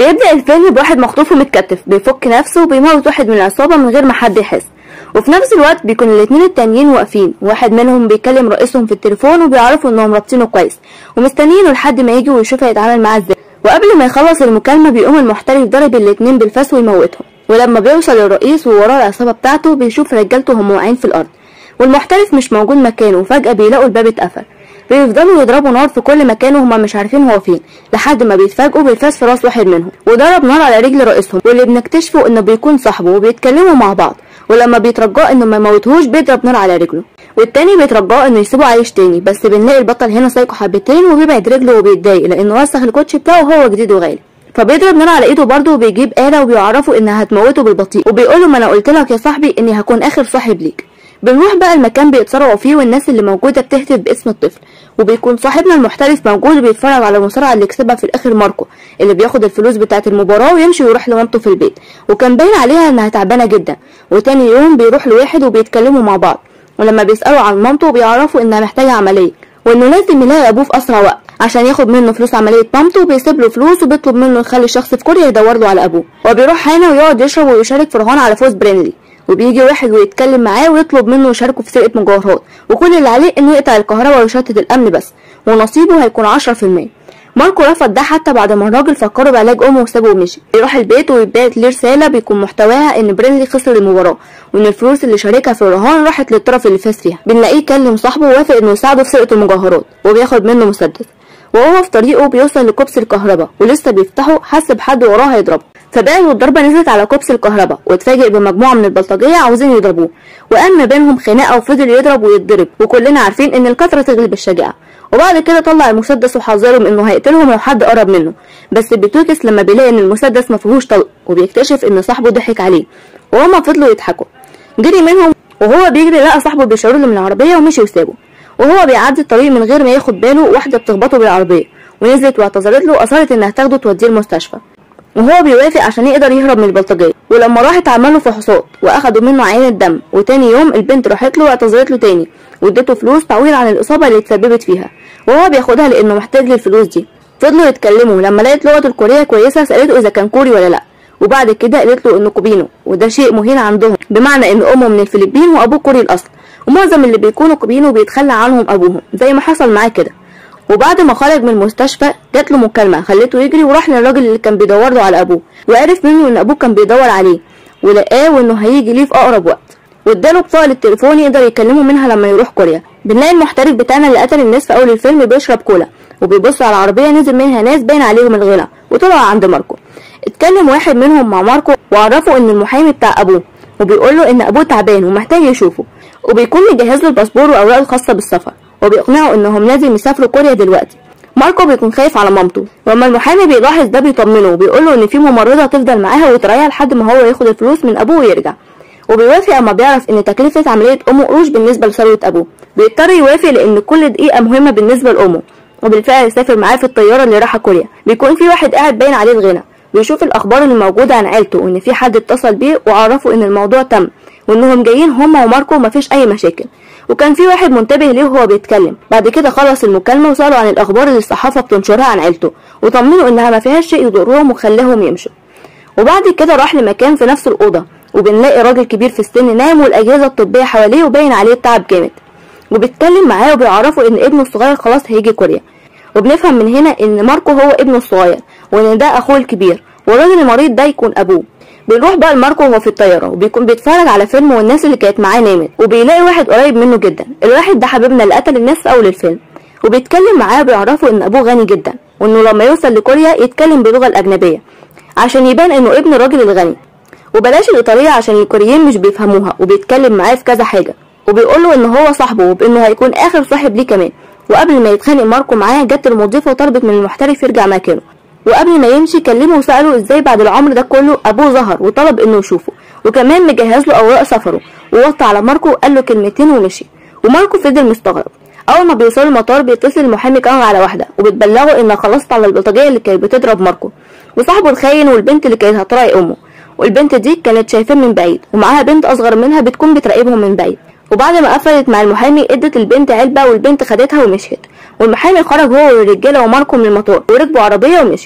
بيبدأ الفيلم بواحد مخطوف ومتكتف بيفك نفسه وبيموت واحد من العصابة من غير ما حد يحس، وفي نفس الوقت بيكون الاتنين التانيين واقفين، واحد منهم بيكلم رئيسهم في التليفون وبيعرفوا انهم رابطينه كويس ومستنيينه لحد ما يجي ويشوف هيتعامل معاه ازاي. وقبل ما يخلص المكالمة بيقوم المحترف ضرب الاتنين بالفاس ويموتهم، ولما بيوصل الرئيس ووراه العصابة بتاعته بيشوف رجالته هم واقعين في الارض والمحترف مش موجود مكانه، وفجأة بيلاقوا الباب اتقفل. بيفضلوا يضربوا نار في كل مكان وهما مش عارفين هو فين، لحد ما بيتفاجئوا بالفاس في راس واحد منهم وضرب نار على رجل رئيسهم، واللي بنكتشفه انه بيكون صاحبه وبيتكلموا مع بعض، ولما بيترجاه انه ما يموتهوش بيضرب نار على رجله، والتاني بيترجاه انه يسيبه عايش تاني. بس بنلاقي البطل هنا سايقه حبتين وبيبعد رجله وبيتضايق لانه وسخ الكوتشي بتاعه وهو جديد وغالي، فبيضرب نار على ايده برضه وبيجيب آلة وبيعرفه انها هتموته بالبطيء، وبيقوله ما انا قلت لك يا صاحبي اني هكون اخر صاحب ليك. بنروح بقى المكان بيتصارعوا فيه والناس اللي موجوده بتهتف باسم الطفل، وبيكون صاحبنا المحترف موجود وبيتفرج على المصارعه اللي كسبها في الاخر ماركو، اللي بياخد الفلوس بتاعه المباراه ويمشي ويروح لمامته في البيت، وكان باين عليها انها تعبانه جدا. وتاني يوم بيروح لواحد وبيتكلموا مع بعض، ولما بيسالوا عن مامته بيعرفوا انها محتاجه عمليه وانه لازم يلاقي ابوه في اسرع وقت عشان ياخد منه فلوس عمليه مامته، وبيسيب له فلوس وبيطلب منه يخلي شخص في كوريا يدور له على ابوه. وبيروح هنا ويقعد يشرب ويشارك في رهان على فوز برينلي، وبيجي واحد ويتكلم معاه ويطلب منه يشاركه في سرقه مجوهرات، وكل اللي عليه انه يقطع الكهرباء ويشتت الامن بس، ونصيبه هيكون 10%. ماركو رفض ده حتى بعد ما الراجل فكره بعلاج امه وسابه ومشي. بيروح البيت ويبعت ليه رساله بيكون محتواها ان برينلي خسر المباراه وان الفلوس اللي شاركها في الرهان راحت للطرف اللي فاز فيها. بنلاقيه كلم صاحبه ووافق انه يساعده في سرقه المجوهرات وبياخد منه مسدس، وهو في طريقه بيوصل لكوبس الكهرباء ولسه بيفتحه حس بحد وراه هيضربه، فبعد والضربه نزلت على كوبس الكهرباء واتفاجئ بمجموعه من البلطجيه عاوزين يضربوه، وقام ما بينهم خناقه وفضل يضرب ويتضرب، وكلنا عارفين ان الكثره تغلب الشجاعه. وبعد كده طلع المسدس وحذرهم انه هيقتلهم لو حد قرب منه، بس بيتوكس لما بيلاقي ان المسدس ما فيهوش طلق، وبيكتشف ان صاحبه ضحك عليه، وهما فضلوا يضحكوا. جري منهم وهو بيجري لقى صاحبه بيشاور له من العربيه ومشي وسابه، وهو بيعدي الطريق من غير ما ياخد باله واحده بتخبطه بالعربيه ونزلت واعتذرت له واصرت انها تاخده توديه المستشفى، وهو بيوافق عشان يقدر يهرب من البلطجيه. ولما راحت عملوا فحوصات واخدوا منه عينه دم، وتاني يوم البنت راحت له واعتذرت له تاني وادته فلوس تعويض عن الاصابه اللي اتسببت فيها، وهو بياخدها لانه محتاج للفلوس دي. فضلوا يتكلموا، لما لقيت لغته الكوريه كويسه سالته اذا كان كوري ولا لا، وبعد كده قالت له انه كوبينو، وده شيء مهين عندهم، بمعنى ان امه من الفلبين وابوه كوري الاصل، ومعظم اللي بيكونوا كوبينو بيتخلى عنهم ابوهم زي ما حصل معاه كده. وبعد ما خرج من المستشفى جات له مكالمه خلته يجري وراح للراجل اللي كان بيدور له على ابوه، وعرف منه ان ابوه كان بيدور عليه ولقاه وانه هيجي ليه في اقرب وقت، واداله بطاقه التليفون يقدر يكلمه منها لما يروح كوريا. بنلاقي المحترف بتاعنا اللي قتل الناس في اول الفيلم بيشرب كولا وبيبص على العربيه نزل منها ناس باين عليهم الغنى، وطلع عند ماركو. اتكلم واحد منهم مع ماركو وعرفه ان المحامي بتاع ابوه، وبيقول له ان ابوه تعبان ومحتاج يشوفه، وبيكون مجهز له الباسبور واوراقه الخاصه بالسفر، وبيقنعه انهم لازم يسافروا كوريا دلوقتي. ماركو بيكون خايف على مامته، ولما المحامي بيلاحظ ده بيطمنه وبيقوله ان في ممرضه تفضل معاها وتراعيها لحد ما هو ياخد الفلوس من ابوه ويرجع، وبيوافق اما بيعرف ان تكلفه عمليه امه قروش بالنسبه لثروه ابوه. بيضطر يوافق لان كل دقيقه مهمه بالنسبه لامه، وبالفعل يسافر معاه في الطياره اللي رايحه كوريا. بيكون في واحد قاعد باين عليه الغنى بيشوف الاخبار اللي موجوده عن عيلته وان في حد اتصل بيه وعرفه ان الموضوع تم وانهم جايين هما وماركو ومفيش اي مشاكل، وكان في واحد منتبه ليه وهو بيتكلم. بعد كده خلص المكالمه وسالوا عن الاخبار اللي الصحافه بتنشرها عن عيلته وطمنوا انها ما فيهاش شيء يضرهم وخلاهم يمشوا. وبعد كده راح لمكان في نفس الاوضه وبنلاقي راجل كبير في السن نايم والاجهزه الطبيه حواليه وباين عليه التعب جامد، وبيتكلم معاه وبيعرفوا ان ابنه الصغير خلاص هيجي كوريا. وبنفهم من هنا ان ماركو هو ابنه الصغير وان ده اخوه الكبير والراجل المريض ده يكون ابوه. بنروح بقى لماركو وهو في الطياره وبيكون بيتفرج على فيلم والناس اللي كانت معاه نامت، وبيلاقي واحد قريب منه جدا، الواحد ده حبيبنا اللي قتل الناس في اول الفيلم، وبيتكلم معاه وبيعرفوا ان ابوه غني جدا وانه لما يوصل لكوريا يتكلم باللغه الاجنبيه عشان يبان انه ابن الراجل الغني، وبلاش الايطاليه عشان الكوريين مش بيفهموها. وبيتكلم معاه في كذا حاجه وبيقول له ان هو صاحبه وبانه هيكون اخر صاحب ليه كمان. وقبل ما يتخانق ماركو معاه جت المضيفه وطلبت من المحترف يرجع مكانه، وقبل ما يمشي كلمه وساله ازاي بعد العمر ده كله ابوه ظهر وطلب انه يشوفه، وكمان مجهز له اوراق سفره، ووطى على ماركو وقال له كلمتين ومشي. وماركو فضل مستغرب. اول ما بيوصلوا المطار بيتصل المحامي كمان على واحده وبتبلغه انها خلصت على البلطجيه اللي كانت بتضرب ماركو وصاحبه الخاين والبنت اللي كانت هتراعي امه، والبنت دي كانت شايفاه من بعيد ومعاها بنت اصغر منها بتكون بتراقبهم من بعيد. وبعد ما قفلت مع المحامي ادت البنت علبه والبنت خدتها ومشيت، والمحامي خرج هو والرجاله وماركو من المطار وركبوا عربيه ومشيوا.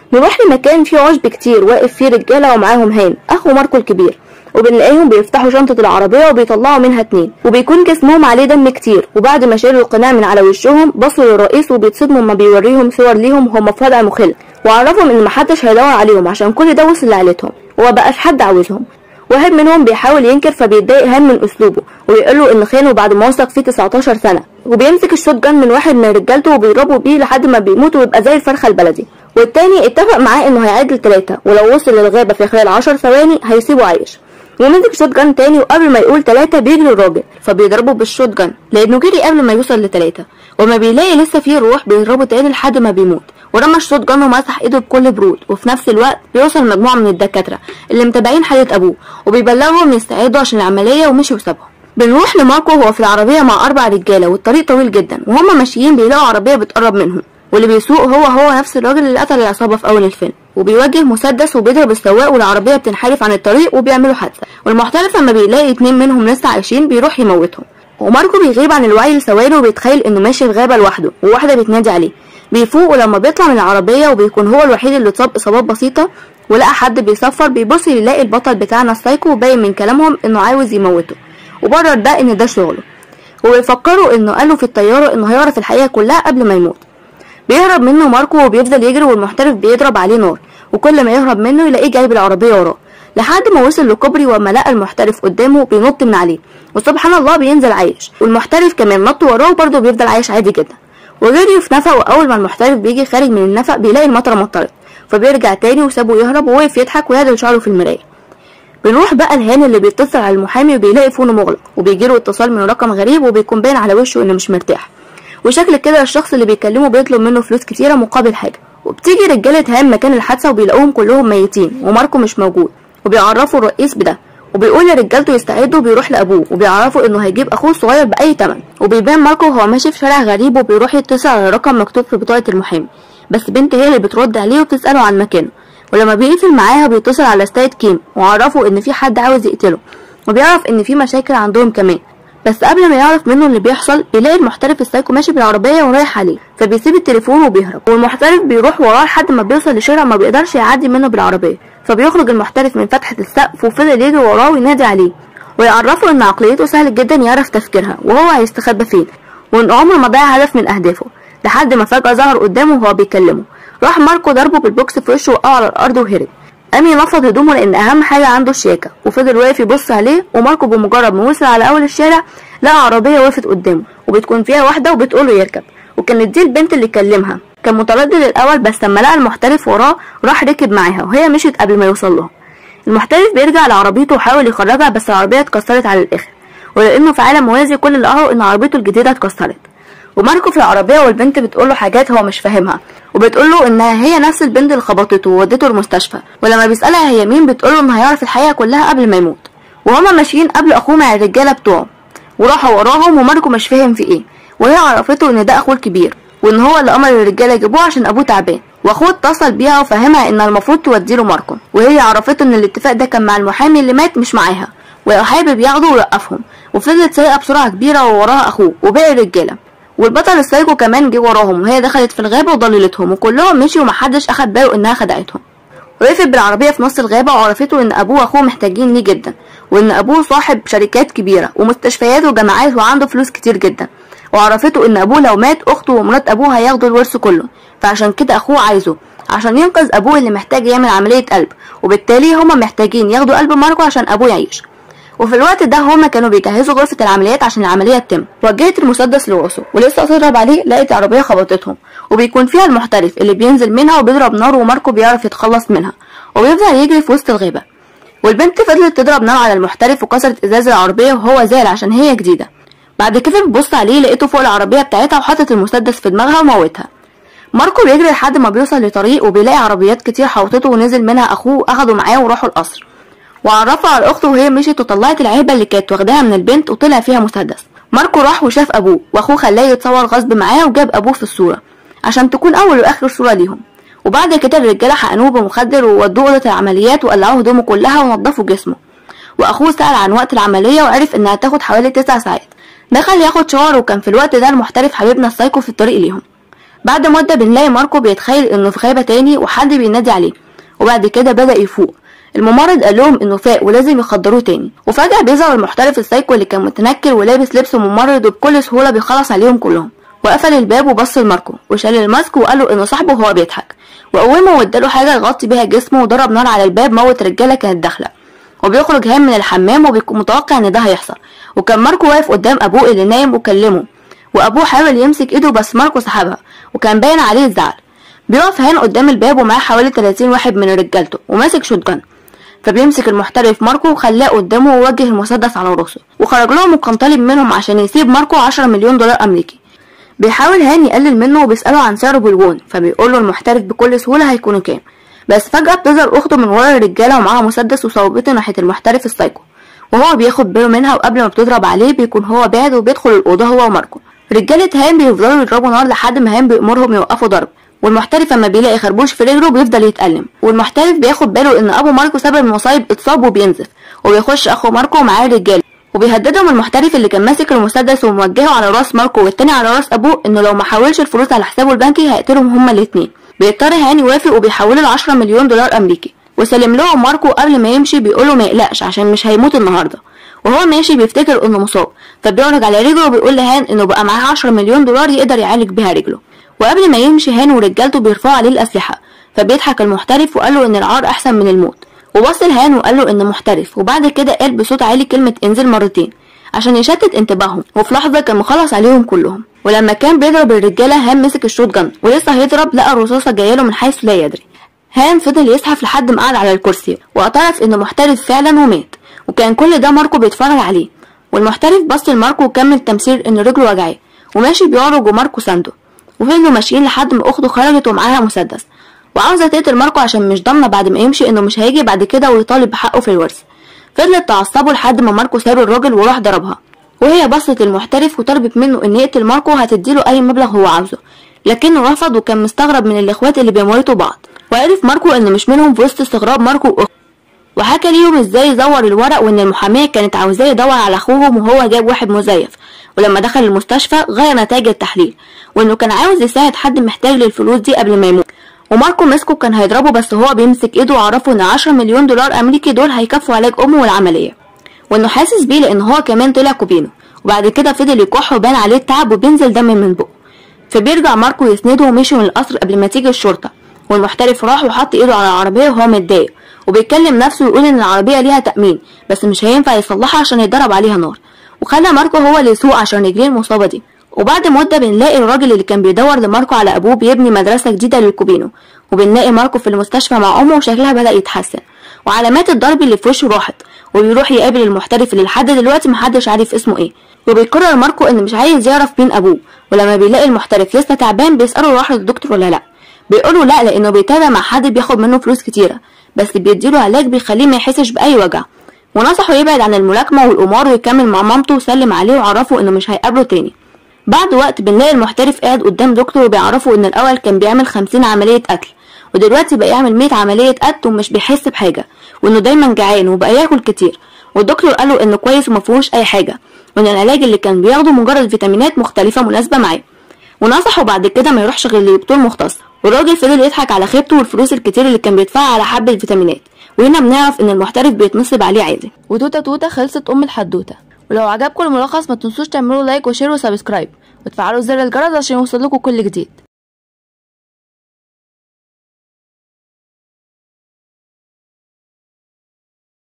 نروح لمكان فيه عشب كتير واقف فيه رجاله ومعاهم هان اخو ماركو الكبير، وبنلاقيهم بيفتحوا شنطه العربيه وبيطلعوا منها 2، وبيكون جسمهم عليه دم كتير. وبعد ما شالوا القناع من على وشهم بصوا للرئيس وبيتصدموا لما بيوريهم صور ليهم هم في وضع مخل، وعرفهم ان محدش هيدور عليهم عشان كل ده وصل لعيلتهم ومبقاش حد عاوزهم. واحد منهم بيحاول ينكر فبيتضايق هان من اسلوبه ويقول له ان خانه بعد ما وثق فيه 19 سنه، وبيمسك الشوت جان من واحد من رجالته وبيضربه بيه لحد ما بيموت ويبقى زي الفرخه البلدي. والتاني اتفق معاه انه هيعد ل3 ولو وصل للغابه في خلال 10 ثواني هيسيبه عايش، ومسك شوت جان تاني وقبل ما يقول 3 بيجري الراجل فبيضربه بالشوت جان لانه جري قبل ما يوصل ل3، وما بيلاقي لسه فيه روح بيضربه تاني لحد ما بيموت، ورمى الشوت جان ومسح ايده بكل برود. وفي نفس الوقت بيوصل مجموعه من الدكاتره اللي متابعين حاله ابوه وبيبلغهم يستعدوا عشان العمليه ومشي وسابهم. بنروح لماركو وهو في العربيه مع 4 رجاله والطريق طويل جدا، وهم ماشيين بيلاقوا عربيه بتقرب منهم، واللي بيسوق هو نفس الراجل اللي قتل العصابه في اول الفيلم، وبيوجه مسدس وبيضرب السواق والعربيه بتنحرف عن الطريق وبيعملوا حادثه. والمحترف لما بيلاقي 2 منهم لسه عايشين بيروح يموتهم، وماركو بيغيب عن الوعي لثواني وبيتخيل انه ماشي في غابه لوحده وواحده بتنادي عليه. بيفوق ولما بيطلع من العربيه وبيكون هو الوحيد اللي اتصاب اصابات بسيطه ولقى حد بيصفر، بيبص يلاقي البطل بتاعنا السايكو باين من كلامهم انه عاوز يموته وبرر ده ان ده شغله، وبيفكروا انه قاله في الطياره انه هيعرف الحقيقه كلها قبل ما يموت. بيهرب منه ماركو وبيفضل يجري والمحترف بيضرب عليه نار، وكل ما يهرب منه يلاقيه جايب العربيه وراه لحد ما وصل لكوبري، وما لقى المحترف قدامه بينط من عليه وسبحان الله بينزل عايش، والمحترف كمان نط وراه وبرضه بيفضل عايش عادي جدا. وجري في نفق، واول ما المحترف بيجي خارج من النفق بيلاقي المطره مطرت فبيرجع تاني وسابه يهرب ووقف يضحك ويعدل شعره في المرايه. بنروح بقى الهان اللي بيتصل على المحامي وبيلاقي فونه مغلق وبيجيله اتصال من رقم غريب وبيكون باين على وشه انه مش مرتاح، وشكل كده الشخص اللي بيكلمه بيطلب منه فلوس كتيره مقابل حاجه. وبتيجي رجاله هان مكان الحادثه وبيلاقوهم كلهم ميتين وماركو مش موجود، وبيعرفوا الرئيس بده وبيقول لرجالته يستعدوا وبيروح لابوه وبيعرفوا انه هيجيب اخوه الصغير باي ثمن. وبيبان ماركو وهو ماشي في شارع غريب وبيروح يتصل على رقم مكتوب في بطاقه المحامي، بس بنت هي اللي بترد عليه وبتساله عن مكانه، ولما بيقفل معاها بيتصل على ستايت كيم وعرفوا ان في حد عاوز يقتله، وبيعرف ان في مشاكل عندهم كمان. بس قبل ما يعرف منه اللي بيحصل بيلاقي المحترف السايكو ماشي بالعربيه ورايح عليه، فبيسيب التليفون وبيهرب، والمحترف بيروح وراه لحد ما بيوصل لشارع ما بيقدرش يعدي منه بالعربيه، فبيخرج المحترف من فتحه السقف وفضل يجري وراه وينادي عليه ويعرفه ان عقليته سهل جدا يعرف تفكيرها وهو هيستخبى فين، وان عمره ما ضيع هدف من اهدافه، لحد ما فجاه ظهر قدامه وهو بيكلمه. راح ماركو ضربه بالبوكس في وشه وقع على الارض وهرب. قام ينفض هدومه لان اهم حاجه عنده الشياكه، وفضل واقف يبص عليه. وماركو بمجرد ما وصل على اول الشارع لقى عربيه وقفت قدامه وبتكون فيها واحده وبتقوله يركب، وكانت دي البنت اللي كلمها. كان متردد الاول بس لما لقى المحترف وراه راح ركب معاها وهي مشيت قبل ما يوصل لها. المحترف بيرجع لعربيته وحاول يخرجها بس العربيه اتكسرت على الاخر، ولانه في عالم موازي كل اللي قرأه ان عربيته الجديده اتكسرت. وماركو في العربيه والبنت بتقوله حاجات هو مش فاهمها، وبتقوله انها هي نفس البنت اللي خبطته وودته المستشفى، ولما بيسالها هي مين بتقوله انه هيعرف الحقيقه كلها قبل ما يموت. وهما ماشيين قبل اخوه مع الرجاله بتوعه وراحوا وراهم، وماركو مش فاهم في ايه، وهي عرفته ان ده اخوه الكبير وان هو اللي امر الرجاله يجيبوه عشان ابوه تعبان. واخوه اتصل بيها وفهمها انها المفروض توديله ماركو، وهي عرفته ان الاتفاق ده كان مع المحامي اللي مات مش معاها، ولو حابب ياخده ويوقفهم. وفضلت سايقه بسرعه كبيره ووراها اخوه وباقي الرجاله، والبطل السايكو كمان جه وراهم، وهي دخلت في الغابه وضللتهم وكلهم مشيوا ومحدش اخد باله انها خدعتهم. وقفت بالعربيه في نص الغابه وعرفته ان ابوه واخوه محتاجين ليه جدا، وان ابوه صاحب شركات كبيره ومستشفيات وجامعات وعنده فلوس كتير جدا، وعرفته ان ابوه لو مات اخته ومرات ابوه هياخدوا الورث كله، فعشان كده اخوه عايزه عشان ينقذ ابوه اللي محتاج يعمل عمليه قلب، وبالتالي هما محتاجين ياخدوا قلب ماركو عشان ابوه يعيش. وفي الوقت ده هما كانوا بيجهزوا غرفة العمليات عشان العملية تتم. وجهت المسدس لراسه ولسه تضرب عليه لقيت عربية خبطتهم وبيكون فيها المحترف اللي بينزل منها وبيضرب نار، وماركو بيعرف يتخلص منها وبيفضل يجري في وسط الغابة. والبنت فضلت تضرب نار على المحترف وكسرت ازاز العربية وهو زعل عشان هي جديدة. بعد كده بتبص عليه لقيته فوق العربية بتاعتها وحاطط المسدس في دماغها وموتها. ماركو بيجري لحد ما بيوصل لطريق وبيلاقي عربيات كتير حوطته ونزل منها اخوه اخده معاه وراحوا القصر، وعرفها على اخته وهي مشيت وطلعت العلبه اللي كانت واخداها من البنت وطلع فيها مسدس. ماركو راح وشاف ابوه واخوه خلاه يتصور غصب معاه وجاب ابوه في الصوره عشان تكون اول واخر صوره ليهم. وبعد كده الرجاله حقنوه بمخدر وودوه اوضه العمليات وقلعوه هدومه كلها ونضفوا جسمه. واخوه سأل عن وقت العمليه وعرف انها تاخد حوالي 9 ساعات. دخل ياخد شاور وكان في الوقت ده المحترف حبيبنا السايكو في الطريق ليهم. بعد مدة بنلاقي ماركو بيتخيل انه في غابة تاني وحد بينادي عليه، وبعد كده بدأ يفوق. الممرض قال لهم انه فاق ولازم يخدروه تاني، وفجأة بيظهر المحترف السايكو اللي كان متنكر ولابس لبس ممرض وبكل سهولة بيخلص عليهم كلهم، وقفل الباب وبص لماركو وشال الماسك وقال له انه صاحبه وهو بيضحك، وقومه واداله حاجة يغطي بيها جسمه وضرب نار على الباب موت رجالة كانت داخلة. وبيخرج هان من الحمام وبيكون متوقع ان ده هيحصل، وكان ماركو واقف قدام ابوه اللي نايم وكلمه، وابوه حاول يمسك ايده بس ماركو سحبها وكان باين عليه الزعل. بيقف هان قدام الباب ومعاه حوالي 30 واحد من رجالته وماسك شوتجان، فبيمسك المحترف ماركو وخلاه قدامه ووجه المسدس على راسه وخرج لهم وكان طالب منهم عشان يسيب ماركو 10 مليون دولار امريكي. بيحاول هان يقلل منه وبيسأله عن سعره بالوون، فبيقول له المحترف بكل سهولة هيكونوا كام، بس فجأة بتظهر اخته من ورا الرجالة ومعاها مسدس وصوبته ناحية المحترف السايكو، وهو بياخد باله منها وقبل ما بتضرب عليه بيكون هو بعد وبيدخل الأوضة هو وماركو. رجالة هان بيفضلوا يضربوا نار لحد ما هان بيأمرهم يوقفوا ضرب، والمحترف لما بيلاقي خربوش في رجله بيفضل يتألم، والمحترف بياخد باله ان ابو ماركو سبب المصايب اتصاب وبينزف، وبيخش اخو ماركو ومعاه الرجاله وبيهددهم المحترف اللي كان ماسك المسدس وموجهه على راس ماركو والتاني على راس ابوه انه لو ما حولش الفلوس على حسابه البنكي هيقتلهم هما الاتنين. بيضطر هان يوافق وبيحولوا له 10 مليون دولار امريكي، وسلم لهم ماركو قبل ما يمشي بيقوله ما يقلقش عشان مش هيموت النهارده. وهو ماشي بيفتكر انه مصاب، فبيعرج على رجله وبيقول لهان انه بقى معاه 10 مليون دولار يقدر يعالج بيها رجله. وقبل ما يمشي هان ورجالته بيرفعوا عليه الاسلحه، فبيضحك المحترف وقال له ان العار احسن من الموت، وبص لهان وقال له انه محترف، وبعد كده قال بصوت عالي كلمه انزل مرتين عشان يشتت انتباههم، وفي لحظه كان مخلص عليهم كلهم. ولما كان بيضرب الرجاله هان مسك الشوت جن ولسه هيضرب لقى الرصاصه جايه له من حيث لا يدري. هان فضل يزحف لحد ما قعد على الكرسي واعترف انه محترف فعلا ومات، وكان كل ده ماركو بيتفرج عليه. والمحترف بص لماركو وكمل تمثيل ان رجله وجعاه وماشي بيعرج وماركو سانده، وفضلوا ماشيين لحد ما اخته خرجت ومعاها مسدس وعاوزه تقتل ماركو عشان مش ضامنه بعد ما يمشي انه مش هيجي بعد كده ويطالب بحقه في الورث. فضلت تعصبه لحد ما ماركو ساب الراجل وراح ضربها، وهي بصت للمحترف وطلبت منه ان يقتل ماركو هتديله اي مبلغ هو عاوزه، لكنه رفض وكان مستغرب من الاخوات اللي بيموتوا بعض، وعرف ماركو ان مش منهم في وسط استغراب ماركو واخته، وحكى ليهم ازاي زور الورق وان المحاميه كانت عاوزاه يدور على اخوهم وهو جاب واحد مزيف، ولما دخل المستشفى غير نتائج التحليل، وانه كان عاوز يساعد حد محتاج للفلوس دي قبل ما يموت. وماركو مسكه كان هيضربه بس هو بيمسك ايده وعرفه ان 10 مليون دولار امريكي دول هيكفوا علاج امه والعمليه، وانه حاسس بيه لان هو كمان طلع كوبينو. وبعد كده فضل يكح وبان عليه التعب وبينزل دم من بقه، فبيرجع ماركو يسنده ومشي من القصر قبل ما تيجي الشرطه. والمحترف راح وحط ايده على العربيه وهو متضايق وبيتكلم نفسه ويقول ان العربيه ليها تامين بس مش هينفع يصلحها عشان يتضرب عليها نار، وخلى ماركو هو اللي يسوق عشان رجليه المصابه دي. وبعد مده بنلاقي الراجل اللي كان بيدور لماركو على ابوه بيبني مدرسه جديده للكوبينو، وبنلاقي ماركو في المستشفى مع امه وشكلها بدا يتحسن وعلامات الضرب اللي في وشه راحت، وبيروح يقابل المحترف اللي لحد دلوقتي محدش عارف اسمه ايه. وبيقرر ماركو ان مش عايز يعرف مين ابوه، ولما بيلاقي المحترف لسه تعبان بيساله راح للدكتور ولا لا، بيقوله لا لانه بيتابع مع حد بياخد منه فلوس كتيره بس بيديله علاج بيخليه ما يحسش باي وجع، ونصحه يبعد عن الملاكمه والقمار ويكمل مع مامته وسلم عليه وعرفه انه مش هيقابله تاني. بعد وقت بنلاقي المحترف قاعد قدام دكتور وبيعرفه ان الاول كان بيعمل 50 عمليه قتل ودلوقتي بقى يعمل 100 عمليه قتل ومش بيحس بحاجه، وانه دايما جعان وبقى ياكل كتير. والدكتور قاله انه كويس ومفيهوش اي حاجه، وان العلاج اللي كان بياخده مجرد فيتامينات مختلفه مناسبه معاه، ونصحه بعد كده ما يروحش غير لدكتور مختص. والراجل فضل يضحك على خيبته والفلوس الكتير اللي كان بيدفعها على حبة الفيتامينات. وهنا بنعرف ان المحترف بيتنصب عليه عادي. وتوته توته خلصت ام الحدوته. ولو عجبكم الملخص ما تنسوش تعملوا لايك وشير وسبسكرايب وتفعلوا زر الجرس عشان يوصلكوا كل جديد.